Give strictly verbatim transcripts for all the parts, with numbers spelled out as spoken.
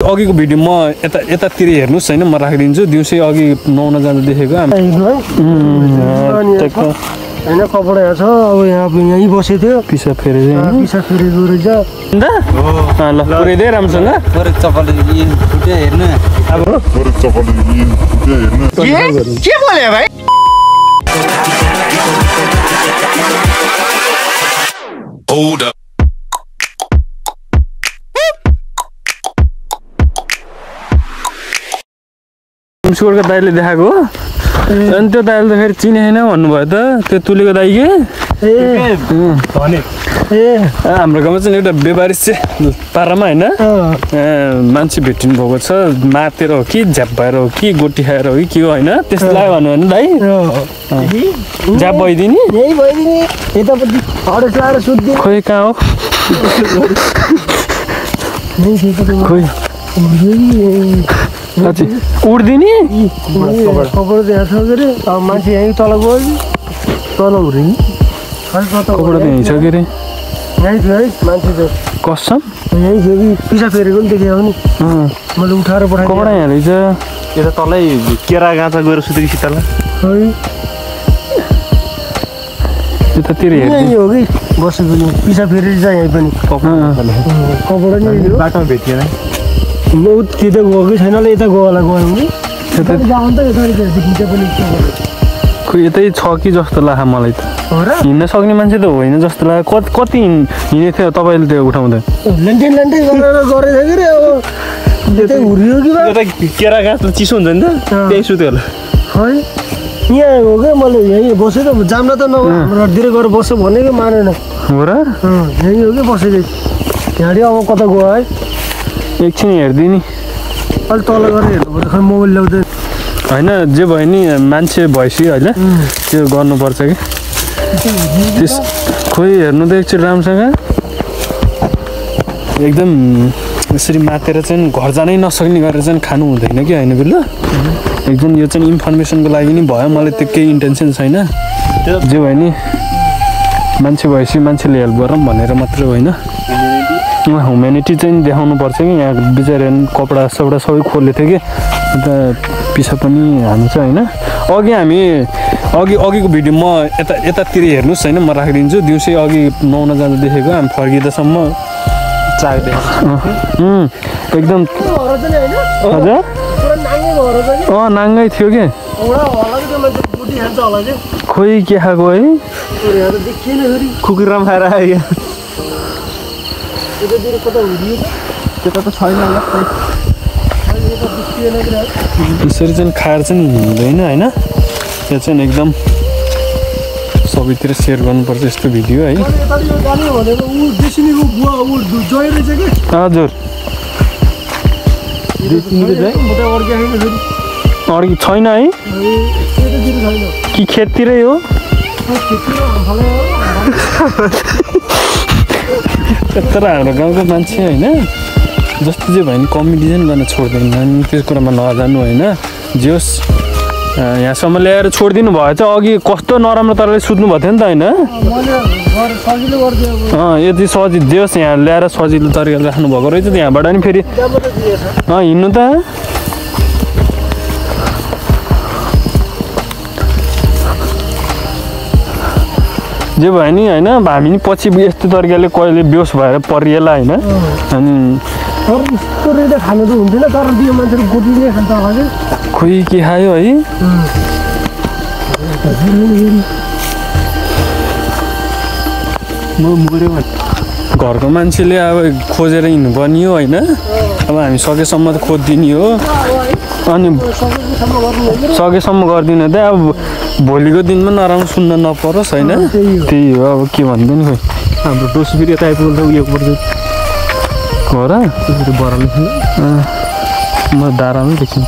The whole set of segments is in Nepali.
अघिको भिडियो म यता यतातिर हेर्नुहोस् होइन म राखिदिन्छु दिउँसै अघि नुहाउन जाँदा देखेको होइन कपडा यहाँ छ अब यहाँ यहीँ बसेको थियो पिसा फेरे पिसा फेरेको रहेछ ल पुऱ्याइदिए राम्रोसँग के बोले भाइ Hold up. मुस्कोरको दाइले देखाएको हो अनि त्यो दाइले त फेरि चिने छैन भन्नुभयो त त्यो तुलेको दाइ के ए ए हाम्रो गाउँमा चाहिँ एउटा व्यापारी चाहिँ पारामा होइन मान्छे भेटिनु भएको छ मातेर हो कि झ्याप भएर हो कि गोटी खाएर हो कि के हो होइन त्यस्तो लाग्यो भन्नु होइन दाइ झ्याप भइदिने यही भइदिने यतापट्टि हरेस लाएर सुत्दिने खोइ कहाँ हो खोइ उड्दिने कपडा त्यहाँ छ के अरे अब मान्छे यहीँ तल गयो कि तल उड्दिने कपडा त यहीँ छ के अरे यहीँ थियो है मान्छे त कसम यहीँ थियो कि पिसा फेरेको पनि देखेको नि मैले उठाएर पठाएँ कपडा यहाँ रहेछ यो त तलै केरा गाँचा गएर सुतेको शीतल है यतातिर यहीँ हो कि बसेको नि पिसा फेरेर चाहिँ यहीँ पनि कपडा नि बाटोमा भेटिएन म कि त गएकै छैन होला यता गयो होला गयो भने जाउँ त यता पनि खोइ यतै छ कि जस्तो लाग्यो मलाई त हिँड्न सक्ने मान्छे त होइन जस्तो लाग्यो कति कति हिँडेको थियो तपाईँले त्यो उठाउँदा लेन्टेन लेन्टेन गरेर गरेको थियो कि अब यतै हुर्यो कि केरा गाँच त चिसो हुन्छ नि त त्यही सुत्यो होला है यहाँ हो क्या मैले यहीँ बसेँ त जाम्न त नभए हाम्रोतिर गएर बस्छ भनेको मानेन हो र यहीँ हो कि बसेको यहाँनिर अब कता गयो है एकछिन हेरिदिने अलिक तल गरेर हेर्नुपर्छ खै मोबाइल ल्याउँदै होइन जे भयो नि मान्छे भएपछि होइन त्यो गर्नुपर्छ कि त्यस खोइ हेर्नु त एकचोटि राम्रोसँग एकदम यसरी मातेर चाहिँ घर जानै नसक्ने गरेर चाहिँ खानु हुँदैन कि होइन बिल्लो एकदम यो चाहिँ इन्फर्मेसनको लागि नि भयो मलाई त्यो केही इन्टेन्सन छैन जे भयो नि मान्छे भएपछि मान्छेले हेल्प गरौँ भनेर मात्र होइन ह्युमेनिटी चाहिँ देखाउनु पर्छ कि यहाँ बिचरा कपडा सपडा सबै खोल्ले थियो कि अन्त पिसा पनि हान्छ होइन अघि हामी अघि अघिको भिडियो म यता यतातिर हेर्नुहोस् होइन म राखिदिन्छु दिउँसै अघि नुहाउन जाँदा देखेको हामी फर्किँदासम्म चाक देखेको एकदम हजुर अँ नाङ्गै थियो कि खोइ के खाएको है कुकुर खाएर आयो त्यता त छैन होला यसरी चाहिँ खाएर चाहिँ हुँदैन होइन यो चाहिँ एकदम सबैतिर सेयर गर्नुपर्छ यस्तो भिडियो है हजुर अरू छैन है कि खेततिरै हो तर हाम्रो गाउँको मान्छे होइन जस्तो चाहिँ भयो नि कमेडी चाहिँ गर्न छोड्दैन त्यो कुरामा नजानु होइन जे होस् यहाँसम्म ल्याएर छोडिदिनु भयो चाहिँ अघि कस्तो नराम्रो तरले सुत्नु भएको थियो नि त होइन यति सजिलो जे होस् यहाँ ल्याएर सजिलो तरिकाले राख्नुभएको रहेछ यहाँबाट नि फेरि अँ हिँड्नु त जे भयो नि होइन हामी नि पछि यस्तो तरिकाले कहिले बेहोस भएर परिएला होइन अनि खानु त हुन्थेन तर त्यो मान्छेले गोटीले खान्छ होला कि खोइ के खायो है म मऱ्यो घरको मान्छेले अब खोजेर हिँड्नुपर्ने हो होइन अब हामी सकेसम्म त खोजिदिने हो अनि सकेसम्म गरिदिनु त अब भोलिको दिनमा नराम्रो सुन्न नपरोस् होइन त्यही हो अब के भन्दै नि खोइ हाम्रो दोष फेरि यता आइपुग्दा उयो पर्छ हो र बराल्नु म दारामै देख्छु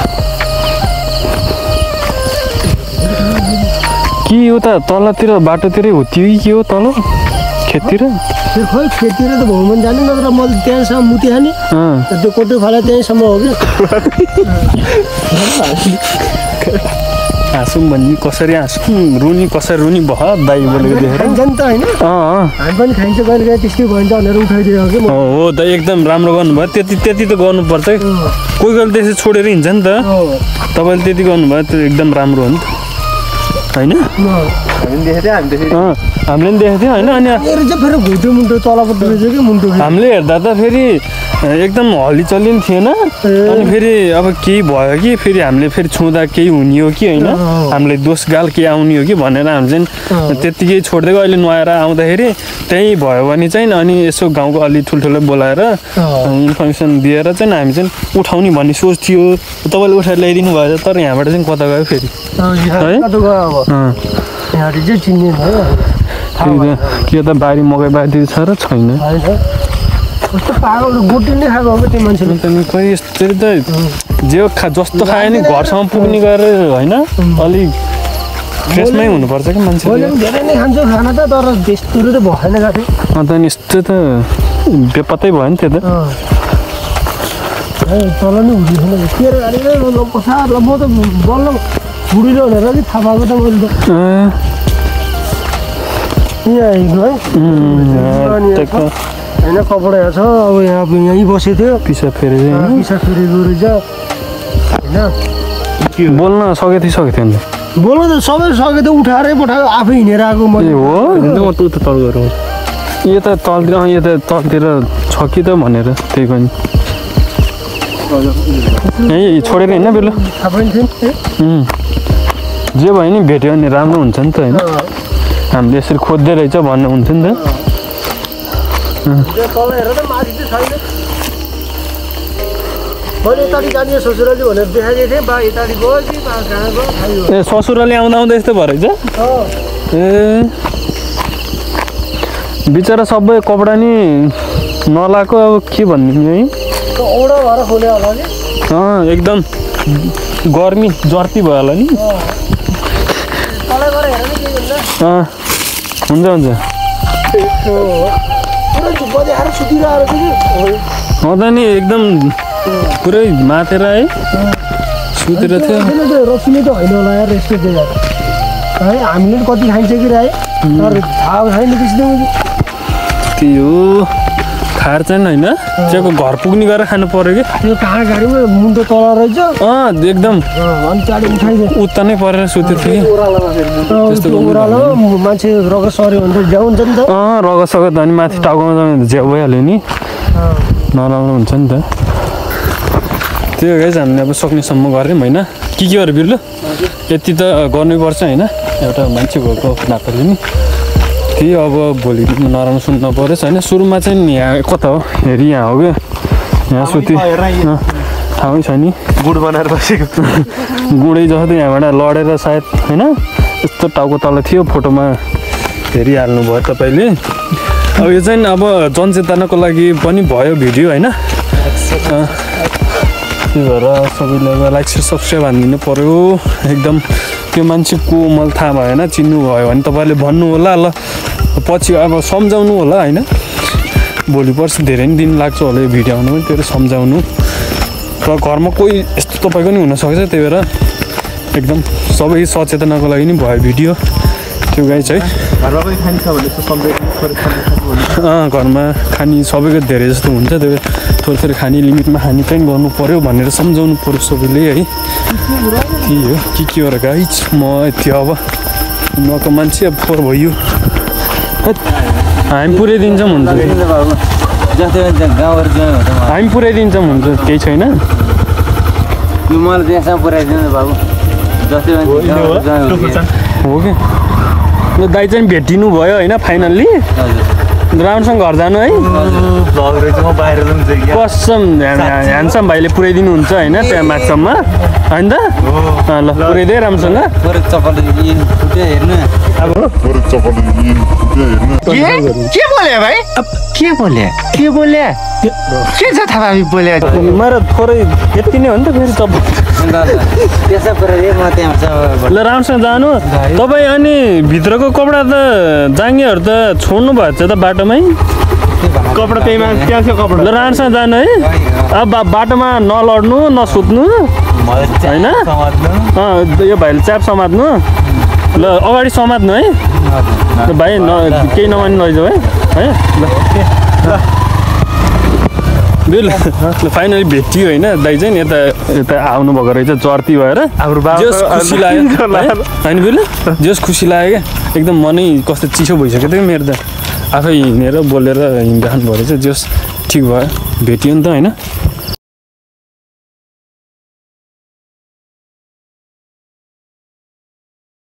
कि यो त तलतिर बाटोतिरै हो त्यो कि हो तल खेततिर खोइ खेततिर त भौमन जाने नत्र मैले त्यहाँसम्म मुति खाने त्यो कोटो फाला त्यहीँसम्म हो कि हाँसौँ भन्ने कसरी हाँसौँ रुनी कसरी रुनी भयो दाइ बोलेको देखेर खाइन्छ नि त होइन अँ हामी पनि खाइन्छ कहिले काहीँ त्यस्तै भइन्छ भनेर उठाइदियो कि म हो त एकदम राम्रो गर्नुभयो त्यति त्यति त गर्नुपर्छ है कोही कोही त्यसै छोडेर हिँड्छ नि त तपाईँले त्यति गर्नुभयो त्यो एकदम राम्रो हो नि त होइन हामीले देखेको थियो हामी देखेको अँ हामीले पनि देखेको थियो होइन अनि मेरो चाहिँ फेरि घुइटो मुन्टो तलपट्टि रहेछ कि मुन्टो हामीले हेर्दा त फेरि एकदम हल्लीचल्ली पनि थिएन अनि फेरि अब केही भयो कि फेरि हामीले फेरि छुँदा केही हुने हो कि होइन हामीलाई दोष गाल केही आउने हो कि भनेर हामी चाहिँ त्यत्तिकै छोडिदिएको अहिले नुहाएर आउँदाखेरि त्यहीँ भयो भने चाहिँ अनि यसो गाउँको अलि ठुल्ठुलो बोलाएर इन्फर्मेसन दिएर चाहिँ हामी चाहिँ उठाउने भन्ने सोच थियो तपाईँले उठाएर ल्याइदिनु भयो तर यहाँबाट चाहिँ कता गयो फेरि है कता गयो अब यहाँ चाहिँ चिन्ने भयो के त बारी मकै बारी छ र छैन कस्तो पागल गोटी नै खाएको हो त्यो मान्छेले त नि खोइ यस्तरी त जे खा जस्तो खायो नि घरसम्म पुग्ने गरेर होइन अलिक फ्रेसमै हुनुपर्छ कि मान्छे मैले पनि धेरै नै खान्छु खाना त तर त्यस्तो त भएन गएको अन्त नि यस्तो त बेपत्तै भयो नि त्यो त तल नै हुँदैन तेरो गाडी नै कसा म त बल्ल बुढीले भनेर कि थाहा पाएको त मैले त यहाँ आएको है होइन कपडा यहाँ छ अब यहाँ यहीँ बसेको थियो पिसा फेरि पिसा फेरेको रहेछ होइन बोल्न सके थिएँ सकेको थियो नि बोल्नु त सबै सके त उठाएरै पठाएको आफै हिँडेर आएको मैले हो म त उता तल गएर यो त तलतिर यो त तलतिर छ कि त भनेर त्यही पनि यहीँ छोडेर हिँड्न बेलु थाहा पनि थियो जे भयो नि भेट्यो भने राम्रो हुन्छ नि त होइन हामीले यसरी खोज्दै रहेछ भन्नु हुन्थ्यो नि त तल हेर त माथि चाहिँ छैन मैले यताडि जाने ससुराली भनेर देखाइदिएको थिएँ बा यताडि गयो कि बा कहाँ गयो खायो ए ससुराली आउँदा आउँदा यस्तो भयो रहेछ ए बिचरा सबै कपडा नि नलाएको अब के भन्ने है औडा भएर खोल्यो होला नि अँ एकदम गर्मी जर्ती भयो होला नि तलै गएर हेर नि के गर्छ अँ हुन्छ हुन्छ पुरै झुप्पा देखाएर सुतिरहेको रहेछ कि अँ त नि एकदम पुरै मातेर है सुतेर थियो रसिलो त होइन होला यार यस्तो चाहिँ यार है हामीले पनि कति खाइन्छ कि राई तर थाहा छैन त्यस्तो त्यही हो खाएर चाहिँ होइन चाहिँ घर पुग्ने गरेर खानु पर्यो कि त्यो कहाँ गाडीमा मुन्टो तल रहेछ अँ एकदम अनि चाँडै उठाइदियो उत्ता नै परेर सुतेको थियो कि ओह्रालो मान्छे रगत सर्यो भने त ज्याउ हुन्छ नि त अँ रगत सगत अनि माथि टाउकोमा जाने झ्याउ भइहाल्यो नि नराम्रो हुन्छ नि त त्यो गाइज हामीले अब सक्नेसम्म गऱ्यौँ होइन के के गऱ्यो बिर्लु यति त गर्नैपर्छ होइन एउटा मान्छे भएको नाताले नि त्यही अब भोलि नराम्रो सुन्नु पऱ्यो होइन सुरुमा चाहिँ यहाँ कता हो हेरी यहाँ हो क्या यहाँ सुति ठाउँै छ नि गुड बनाएर बसेको गुडै जस्तो यहाँबाट लडेर सायद होइन यस्तो टाउको तल थियो फोटोमा हेरिहाल्नु भयो तपाईँले अब यो चाहिँ अब जनचेतनाको लागि पनि भयो भिडियो होइन त्यही भएर सबैले लाइक सेयर सब्सक्राइब हानिदिनु पऱ्यो एकदम त्यो मान्छे को मलाई थाहा भएन चिन्नु भयो भने तपाईँले भन्नु होला ल पछि अब सम्झाउनु होला होइन भोलि पर्सि धेरै नै दिन लाग्छ होला यो भिडियो आउनु पनि त्यो सम्झाउनु र घरमा कोही यस्तो तपाईँको नि हुनसक्छ त्यही भएर एकदम सबै सचेतनाको लागि नि भयो भिडियो त्यो गाई चाहिँ घरमा पनि खाने छ भने अँ घरमा खाने सबैको धेरै जस्तो हुन्छ त्यही भएर थोरै थोरै खाने लिमिटमा खाने चाहिँ गर्नु पऱ्यो भनेर सम्झाउनु पऱ्यो सबैले है त्यही हो के के हो र गाई म यति अब नको मान्छे अब फोहोर भयो हामी पुऱ्याइदिन्छौँ हुन्छ हामी पुऱ्याइदिन्छौँ हुन्छ केही छैन मलाई त्यहाँसम्म पुऱ्याइदिनु बाबु हो कि ल दाइ चाहिँ भेटिनु भयो होइन फाइनल्ली राम्रोसँग घर जानु है कसम ह्यान्डसम भाइले पुऱ्याइदिनुहुन्छ होइन त्यहाँ माथिसम्म होइन त ल पुऱ्याइदिए राम्रोसँग के बोले भाइ के बोले के बोले के छ थाहा बोले मेरो थोरै यति नै हो नि त फेरि चप्पल त्यसै पुऱ्याइदिए म त्यहाँ ल राम्रोसँग जानु तपाईँ अनि भित्रको कपडा त जाङ्गेहरू त छोड्नु भएको छ त बाटोमै कपडा त्यहीमा त्यहाँ थियो कपडा ल राम्रोसँग जानु है अब बा बाटोमा नलड्नु नसुत्नु होइन अँ यो भाइले च्याप समात्नु ल अगाडि समात्नु है ल भाइ न केही नमानी लैजाऊ है है ल बिल ल फाइनली भेटियो होइन दाइ चाहिँ यता यता आउनुभएको रहेछ चर्ती भएर जस खुसी लाग्यो होइन बिल जस खुसी लाग्यो क्या एकदम मनै कस्तो चिसो भइसक्यो थियो मेरो त आफै हिँडेर बोलेर हिँडिराख्नु भयो रहेछ जस ठिक भयो भेटियो नि त होइन